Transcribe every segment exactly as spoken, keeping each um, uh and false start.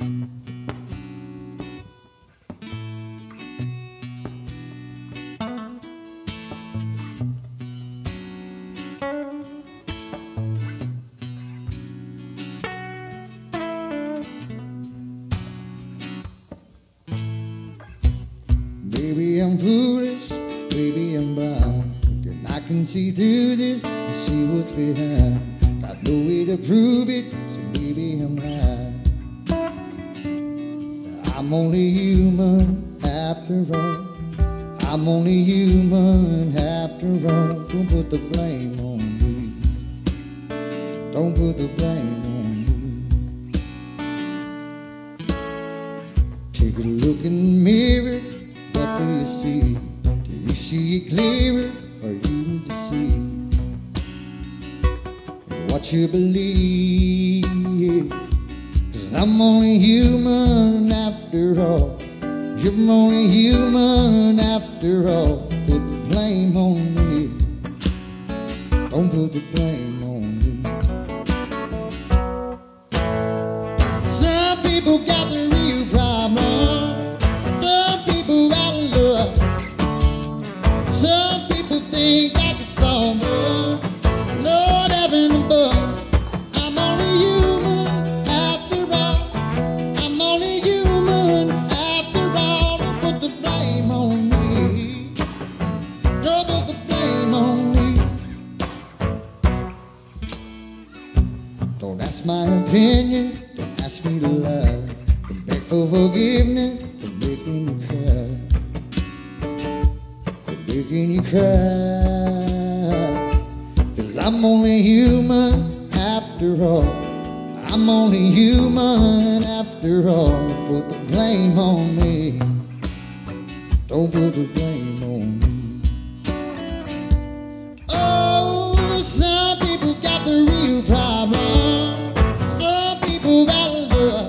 Maybe I'm foolish, maybe I'm blind, and I can see through this and see what's behind. Got no way to prove it, so maybe I'm lying. I'm only human after all. I'm only human after all. Don't put the blame on me. Don't put the blame on me. Take a look in the mirror. What do you see? Do you see it clearer, or are you deceived? What you believe? 'Cause I'm only human after all. You're only human after all. Put the blame on me. Don't put the blame on me. Some people got the real problem. Some people got love. Some people think that the song will. Lord heaven above. I'm only human after all. I'm only human after all. Don't put the blame on me. Don't put the blame on me. Don't ask my opinion. Don't ask me to love. Don't beg for forgiveness. For making you cry. For making you cry. 'Cause I'm only human after all. I'm only human after all. Put the blame on me. Don't put the blame on me. Oh, some people got the real problem. Some people got love.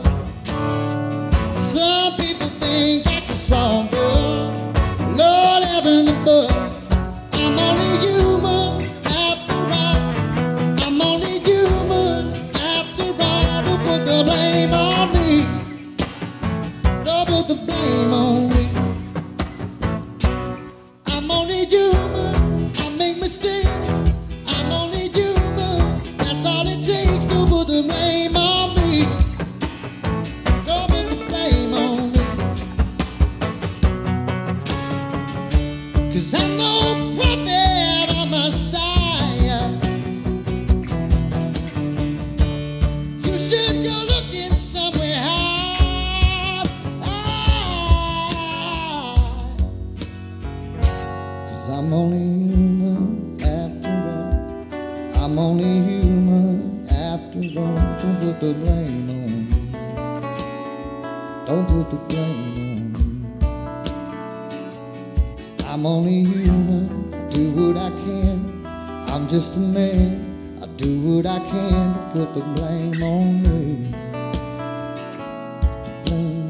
Some people think that the song good. Lord heaven above. I'm only human after all. I'm only human after all. Don't put the blame on me. Don't put the blame on me. I'm only human. I make mistakes. I'm only human. That's all it takes to put the blame on me. Don't put the blame on me. 'Cause I'm no prophet or Messiah. You should go looking somewhere high. Cause I'm only human after all. I'm only human after all. Don't put the blame on me. Don't put the blame on me. I'm only human. I do what I can. I'm just a man. I do what I can. Put the blame on me. Put the blame